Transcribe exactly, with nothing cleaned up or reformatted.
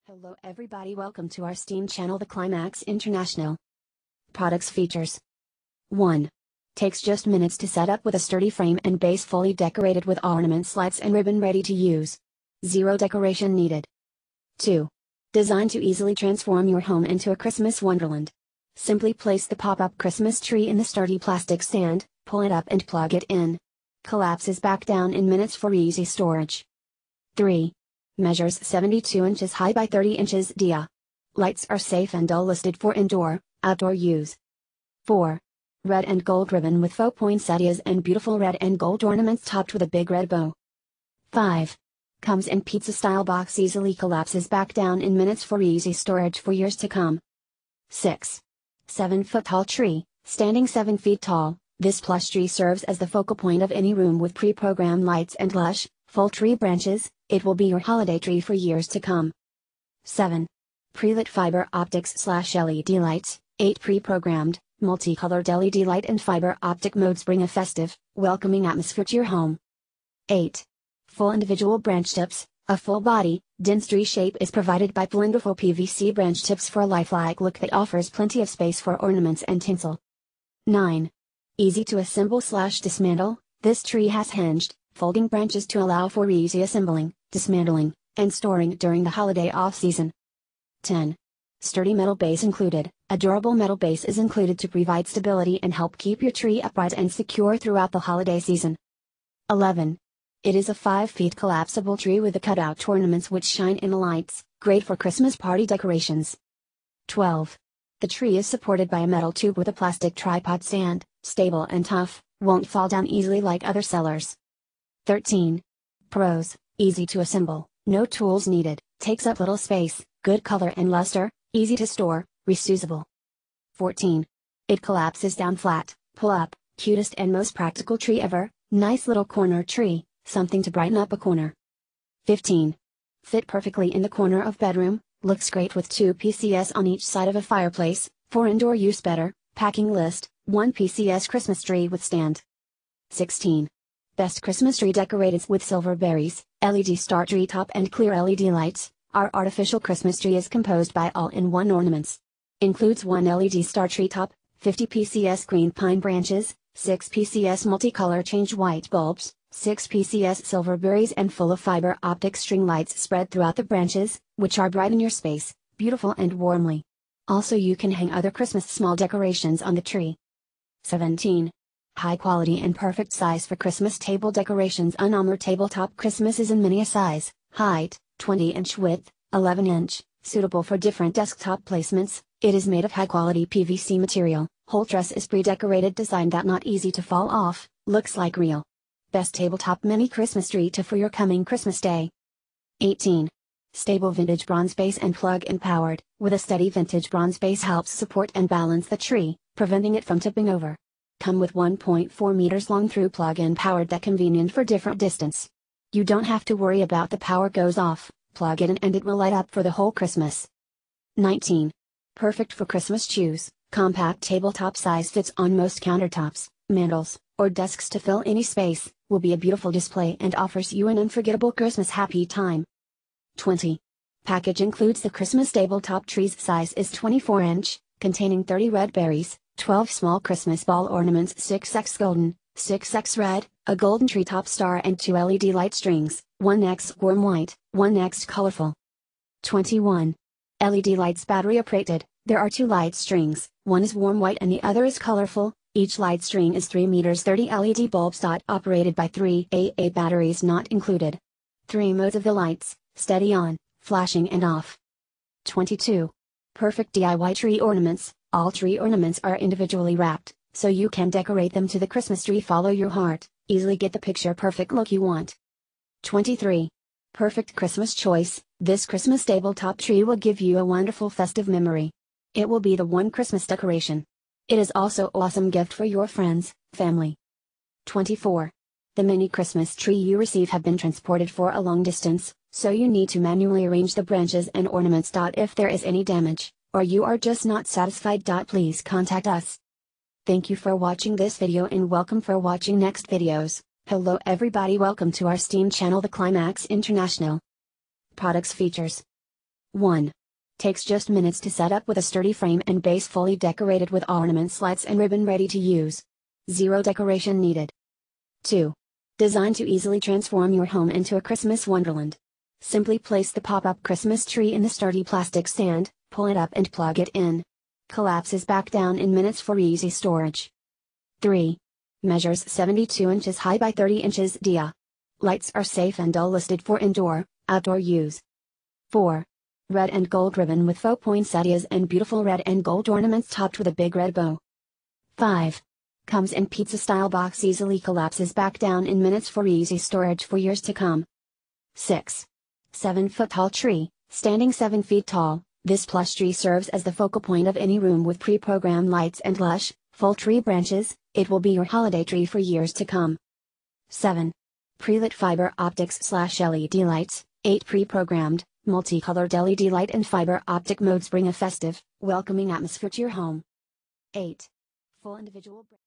Hello everybody, welcome to our Steam channel, the Climax International. Products. Features. one. Takes just minutes to set up with a sturdy frame and base fully decorated with ornaments, lights and ribbon ready to use. Zero decoration needed. two. Designed to easily transform your home into a Christmas wonderland. Simply place the pop-up Christmas tree in the sturdy plastic stand, pull it up and plug it in. Collapses back down in minutes for easy storage. three. Measures seventy-two inches high by thirty inches dia. Lights are safe and all listed for indoor, outdoor use. four. Red and gold ribbon with faux poinsettias and beautiful red and gold ornaments topped with a big red bow. five. Comes in pizza-style box, easily collapses back down in minutes for easy storage for years to come. six. seven foot tall tree, standing seven feet tall, this plush tree serves as the focal point of any room with pre-programmed lights and lush, full tree branches. It will be your holiday tree for years to come. seven. Pre-lit fiber optics slash L E D lights, eight pre-programmed, multicolored L E D light and fiber optic modes bring a festive, welcoming atmosphere to your home. eight. Full individual branch tips, a full body, dense tree shape is provided by wonderful P V C branch tips for a lifelike look that offers plenty of space for ornaments and tinsel. nine. Easy to assemble slash dismantle, this tree has hinged, folding branches to allow for easy assembling, dismantling, and storing during the holiday off-season. ten. Sturdy metal base included, a durable metal base is included to provide stability and help keep your tree upright and secure throughout the holiday season. eleven. It is a five feet collapsible tree with the cutout ornaments which shine in the lights, great for Christmas party decorations. twelve. The tree is supported by a metal tube with a plastic tripod stand, stable and tough, won't fall down easily like other sellers. thirteen. Pros. Easy to assemble, no tools needed, takes up little space, good color and luster, easy to store, reusable. fourteen. It collapses down flat, pull up, cutest and most practical tree ever, nice little corner tree, something to brighten up a corner. fifteen. Fit perfectly in the corner of bedroom, looks great with two P C S on each side of a fireplace, for indoor use better, packing list, one P C S Christmas tree with stand. sixteen. Best Christmas tree decorated with silver berries, L E D star tree top and clear L E D lights. Our artificial Christmas tree is composed by all-in-one ornaments. Includes one L E D star tree top, fifty P C S green pine branches, six P C S multicolor change white bulbs, six P C S silver berries and full of fiber optic string lights spread throughout the branches, which are brighten your space, beautiful and warmly. Also you can hang other Christmas small decorations on the tree. seventeen. High quality and perfect size for Christmas table decorations. Unarmored tabletop Christmas is in many a size, height, twenty inch width, eleven inch, suitable for different desktop placements. It is made of high quality P V C material, whole truss is pre-decorated, design that not easy to fall off, looks like real. Best tabletop mini Christmas tree to for your coming Christmas day. eighteen. Stable vintage bronze base and plug-in powered, with a steady vintage bronze base helps support and balance the tree, preventing it from tipping over. Come with one point four meters long through plug-in powered that convenient for different distance. You don't have to worry about the power goes off, plug it in and it will light up for the whole Christmas. nineteen. Perfect for Christmas choose, compact tabletop size fits on most countertops, mantles, or desks to fill any space, will be a beautiful display and offers you an unforgettable Christmas happy time. twenty. Package includes the Christmas tabletop tree's size is twenty-four inch, containing thirty red berries, twelve small Christmas ball ornaments, six X golden, six X red, a golden treetop star and two L E D light strings, one X warm white, one X colorful. twenty-one. L E D lights battery operated, there are two light strings, one is warm white and the other is colorful, each light string is three meters. thirty L E D bulbs. Operated by three A A batteries not included. Three modes of the lights, steady on, flashing and off. twenty-two. Perfect D I Y tree ornaments. All tree ornaments are individually wrapped, so you can decorate them to the Christmas tree. Follow your heart, easily get the picture perfect look you want. twenty-three. Perfect Christmas choice, this Christmas tabletop tree will give you a wonderful festive memory. It will be the one Christmas decoration. It is also awesome gift for your friends, family. twenty-four. The mini Christmas tree you receive have been transported for a long distance, so you need to manually arrange the branches and ornaments. If there is any damage, or you are just not satisfied, please contact us. Thank you for watching this video and welcome for watching next videos. Hello everybody, welcome to our Steam channel, the Climax International. Products. Features. one. Takes just minutes to set up with a sturdy frame and base fully decorated with ornaments, lights and ribbon ready to use. Zero decoration needed. two. Designed to easily transform your home into a Christmas wonderland. Simply place the pop-up Christmas tree in the sturdy plastic stand, pull it up and plug it in. Collapses back down in minutes for easy storage. three. Measures seventy-two inches high by thirty inches dia. Lights are safe and all listed for indoor, outdoor use. four. Red and gold ribbon with faux poinsettias and beautiful red and gold ornaments topped with a big red bow. five. Comes in pizza-style box, easily collapses back down in minutes for easy storage for years to come. six. seven foot tall tree, standing seven feet tall, this plush tree serves as the focal point of any room with pre-programmed lights and lush, full tree branches. It will be your holiday tree for years to come. seven. Pre-lit fiber optics slash L E D lights, eight pre-programmed, multicolored L E D light and fiber optic modes bring a festive, welcoming atmosphere to your home. eight. Full individual